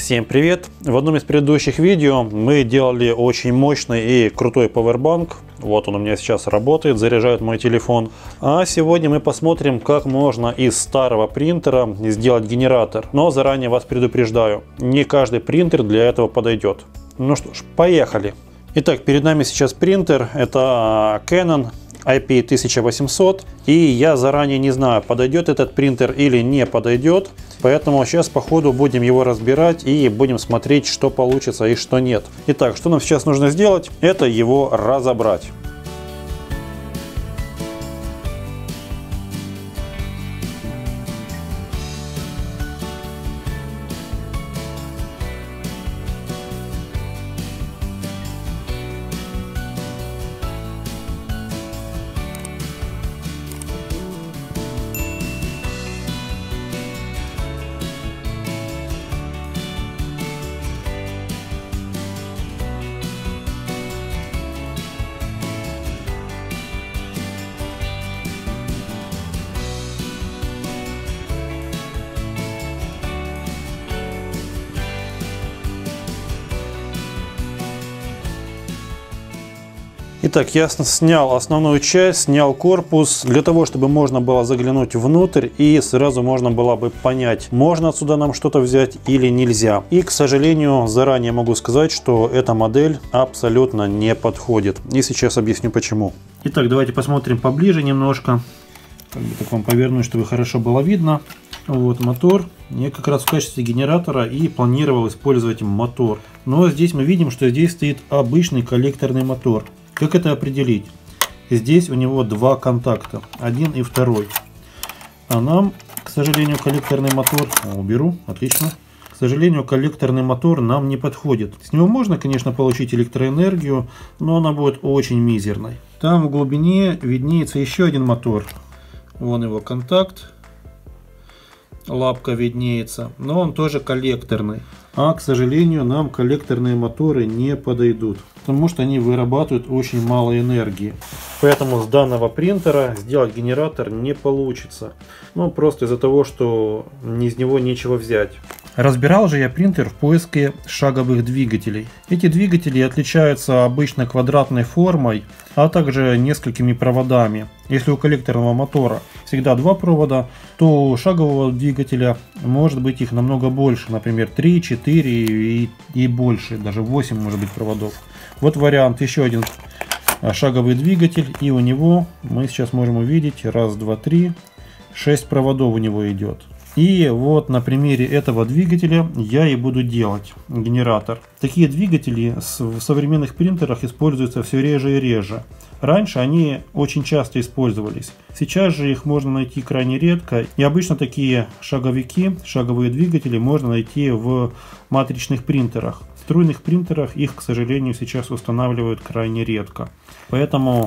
Всем привет! В одном из предыдущих видео мы делали очень мощный и крутой пауэрбанк. Вот он у меня сейчас работает, заряжает мой телефон. А сегодня мы посмотрим, как можно из старого принтера сделать генератор. Но заранее вас предупреждаю, не каждый принтер для этого подойдет. Ну что ж, поехали! Итак, перед нами сейчас принтер. Это Canon IP1800. И я заранее не знаю, подойдет этот принтер или не подойдет. Поэтому сейчас по ходу будем его разбирать и будем смотреть, что получится и что нет. Итак, что нам сейчас нужно сделать? Это его разобрать. Итак, я снял основную часть, снял корпус, для того, чтобы можно было заглянуть внутрь и сразу можно было бы понять, можно отсюда нам что-то взять или нельзя. И, к сожалению, заранее могу сказать, что эта модель абсолютно не подходит. И сейчас объясню почему. Итак, давайте посмотрим поближе немножко. Так вам поверну, чтобы хорошо было видно. Вот мотор. Я как раз в качестве генератора и планировал использовать мотор. Но здесь мы видим, что здесь стоит обычный коллекторный мотор. Как это определить? Здесь у него два контакта, один и второй. А нам, к сожалению, коллекторный мотор... Уберу, отлично. К сожалению, коллекторный мотор нам не подходит. С него можно, конечно, получить электроэнергию, но она будет очень мизерной. Там в глубине виднеется еще один мотор. Вон его контакт. Лапка виднеется, но он тоже коллекторный. А, к сожалению, нам коллекторные моторы не подойдут, потому что они вырабатывают очень мало энергии. Поэтому с данного принтера сделать генератор не получится. Ну, просто из-за того, что из него нечего взять. Разбирал же я принтер в поиске шаговых двигателей. Эти двигатели отличаются обычно квадратной формой, а также несколькими проводами. Если у коллекторного мотора всегда два провода, то у шагового двигателя может быть их намного больше, например 3, 4 и больше, даже 8 может быть проводов. Вот вариант, еще один шаговый двигатель, и у него мы сейчас можем увидеть 1, 2, 3, 6 проводов у него идет. И вот на примере этого двигателя я и буду делать генератор. Такие двигатели в современных принтерах используются все реже и реже. Раньше они очень часто использовались. Сейчас же их можно найти крайне редко. И обычно такие шаговики, шаговые двигатели можно найти в матричных принтерах. В струйных принтерах их, к сожалению, сейчас устанавливают крайне редко. Поэтому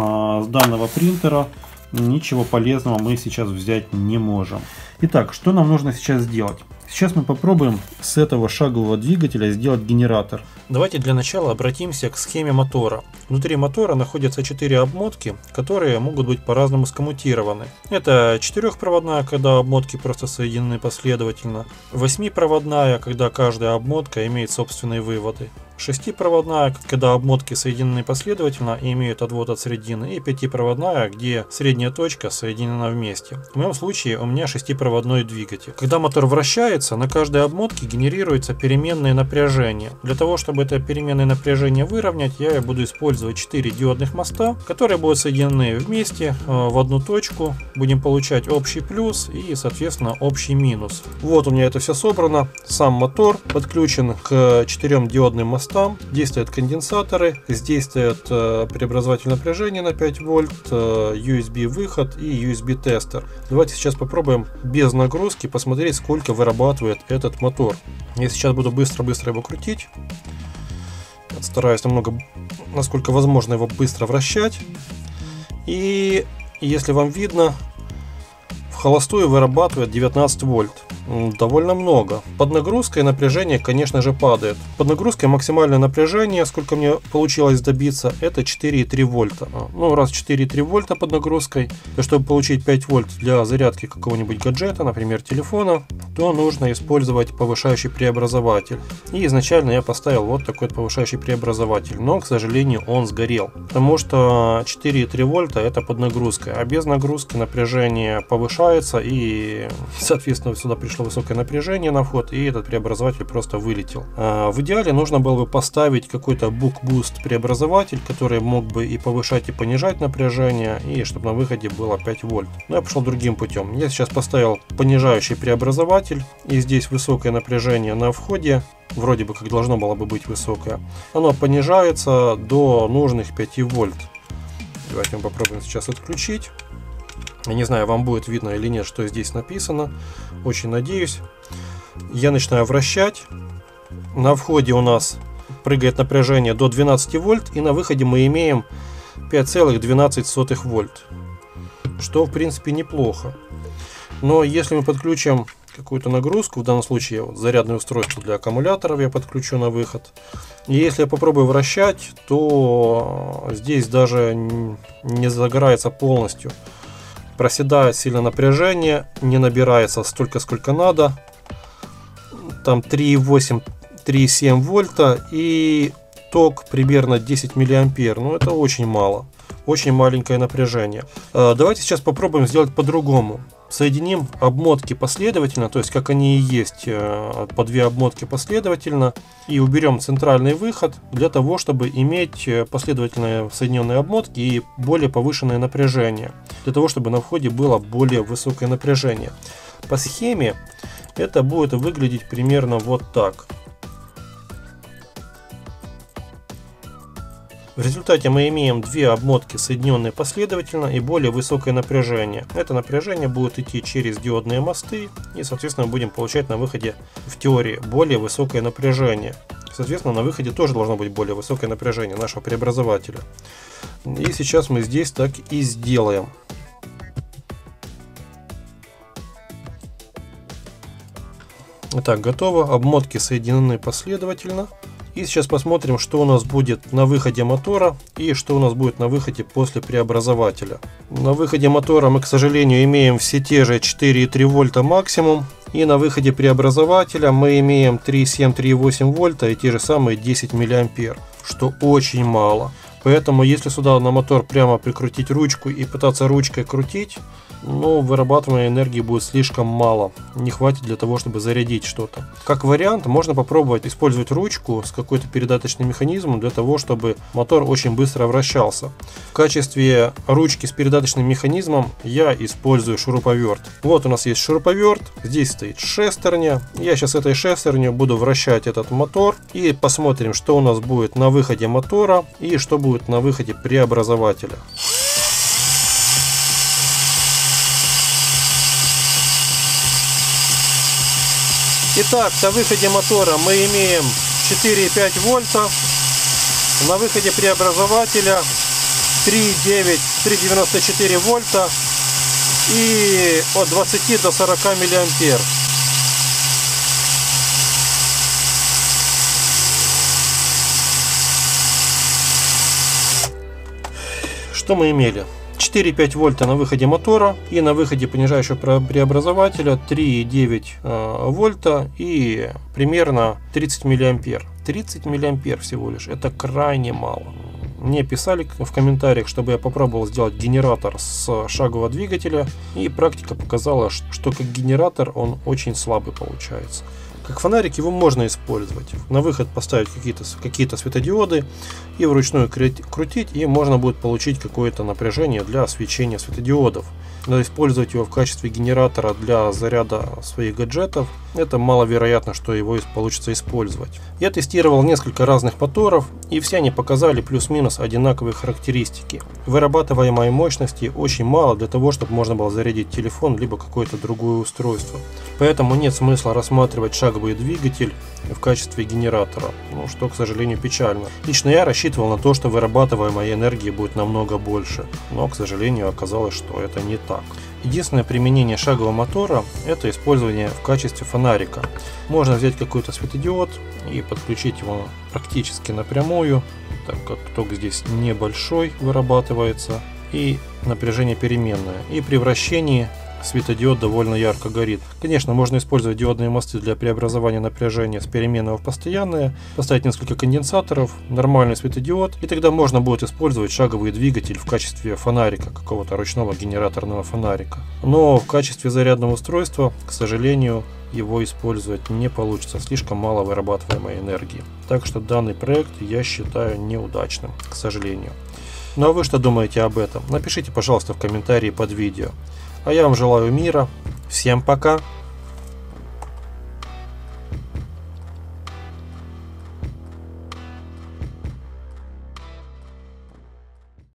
с данного принтера ничего полезного мы сейчас взять не можем. Итак, что нам нужно сейчас сделать? Сейчас мы попробуем с этого шагового двигателя сделать генератор. Давайте для начала обратимся к схеме мотора. Внутри мотора находятся 4 обмотки, которые могут быть по-разному скоммутированы. Это 4-проводная, когда обмотки просто соединены последовательно. 8-проводная, когда каждая обмотка имеет собственные выводы. 6-проводная, когда обмотки соединены последовательно и имеют отвод от середины, и 5-проводная, где средняя точка соединена вместе. В моем случае у меня 6-проводной двигатель. Когда мотор вращается, на каждой обмотке генерируется переменное напряжение. Для того, чтобы это переменное напряжение выровнять, я буду использовать 4 диодных моста, которые будут соединены вместе в одну точку. Будем получать общий плюс и, соответственно, общий минус. Вот у меня это все собрано. Сам мотор подключен к 4 диодным мостам. Действуют конденсаторы, здесь стоит преобразователь напряжения на 5 вольт, USB выход и USB тестер. Давайте сейчас попробуем без нагрузки посмотреть, сколько вырабатывает этот мотор. Я сейчас буду быстро-быстро его крутить. Стараюсь насколько возможно, его быстро вращать. И если вам видно, в холостую вырабатывает 19 вольт. Довольно много. Под нагрузкой напряжение, конечно же, падает. Под нагрузкой максимальное напряжение, сколько мне получилось добиться, это 4,3 вольта. Ну, раз 4,3 вольта под нагрузкой, то чтобы получить 5 вольт для зарядки какого-нибудь гаджета, например, телефона, то нужно использовать повышающий преобразователь. И изначально я поставил вот такой повышающий преобразователь, но, к сожалению, он сгорел. Потому что 4,3 вольта это под нагрузкой, а без нагрузки напряжение повышается, и, соответственно, сюда пришло высокое напряжение на вход, и этот преобразователь просто вылетел. В идеале нужно было бы поставить какой-то бук-буст преобразователь, который мог бы и повышать, и понижать напряжение, и чтобы на выходе было 5 вольт. Но я пошел другим путем. Я сейчас поставил понижающий преобразователь, и здесь высокое напряжение на входе, вроде бы как должно было бы быть высокое. Оно понижается до нужных 5 вольт. Давайте мы попробуем сейчас отключить. Я не знаю, вам будет видно или нет, что здесь написано. Очень надеюсь. Я начинаю вращать. На входе у нас прыгает напряжение до 12 вольт. И на выходе мы имеем 5,12 вольт. Что, в принципе, неплохо. Но если мы подключим какую-то нагрузку, в данном случае вот зарядное устройство для аккумуляторов я подключу на выход. И если я попробую вращать, то здесь даже не загорается полностью. Проседает сильно напряжение, не набирается столько, сколько надо. Там 3,8, 3,7 вольта и ток примерно 10 миллиампер. Ну, это очень мало. Очень маленькое напряжение. Давайте сейчас попробуем сделать по-другому. Соединим обмотки последовательно, то есть как они и есть, по две обмотки последовательно, и уберем центральный выход для того, чтобы иметь последовательные соединенные обмотки и более повышенное напряжение, для того, чтобы на входе было более высокое напряжение. По схеме это будет выглядеть примерно вот так. В результате мы имеем две обмотки, соединенные последовательно, и более высокое напряжение. Это напряжение будет идти через диодные мосты, и, соответственно, мы будем получать на выходе, в теории, более высокое напряжение. Соответственно, на выходе тоже должно быть более высокое напряжение нашего преобразователя. И сейчас мы здесь так и сделаем. Итак, готово. Обмотки соединены последовательно. И сейчас посмотрим, что у нас будет на выходе мотора и что у нас будет на выходе после преобразователя. На выходе мотора мы, к сожалению, имеем все те же 4,3 вольта максимум. И на выходе преобразователя мы имеем 3,7-3,8 вольта и те же самые 10 миллиампер, что очень мало. Поэтому если сюда на мотор прямо прикрутить ручку и пытаться ручкой крутить, но вырабатываемой энергии будет слишком мало, не хватит для того, чтобы зарядить что-то. Как вариант, можно попробовать использовать ручку с какой-то передаточным механизмом для того, чтобы мотор очень быстро вращался. В качестве ручки с передаточным механизмом я использую шуруповерт. Вот у нас есть шуруповерт, здесь стоит шестерня. Я сейчас этой шестерней буду вращать этот мотор и посмотрим, что у нас будет на выходе мотора и что будет на выходе преобразователя. Итак, на выходе мотора мы имеем 4,5 вольта, на выходе преобразователя 3,9-3,94 вольта и от 20 до 40 миллиампер. Что мы имели? 4,5 вольта на выходе мотора и на выходе понижающего преобразователя 3,9 вольта и примерно 30 миллиампер. 30 миллиампер всего лишь. Это крайне мало. Мне писали в комментариях, чтобы я попробовал сделать генератор с шагового двигателя, и практика показала, что как генератор он очень слабый получается. Как фонарик его можно использовать. На выход поставить какие-то светодиоды и вручную крутить, и можно будет получить какое-то напряжение для освещения светодиодов. Но использовать его в качестве генератора для заряда своих гаджетов, это маловероятно, что его получится использовать. Я тестировал несколько разных моторов, и все они показали плюс-минус одинаковые характеристики. Вырабатываемой мощности очень мало для того, чтобы можно было зарядить телефон либо какое-то другое устройство. Поэтому нет смысла рассматривать шаговый двигатель в качестве генератора, что, к сожалению, печально. Лично я рассчитывал на то, что вырабатываемой энергии будет намного больше, но, к сожалению, оказалось, что это не так. Единственное применение шагового мотора — это использование в качестве фонарика. Можно взять какой-то светодиод и подключить его практически напрямую, так как ток здесь небольшой вырабатывается, и напряжение переменное. И при вращении светодиод довольно ярко горит. Конечно, можно использовать диодные мосты для преобразования напряжения с переменного в постоянное, поставить несколько конденсаторов, нормальный светодиод, и тогда можно будет использовать шаговый двигатель в качестве фонарика, какого-то ручного генераторного фонарика. Но в качестве зарядного устройства, к сожалению, его использовать не получится, слишком мало вырабатываемой энергии. Так что данный проект я считаю неудачным, к сожалению. Ну а вы что думаете об этом? Напишите, пожалуйста, в комментарии под видео. А я вам желаю мира. Всем пока!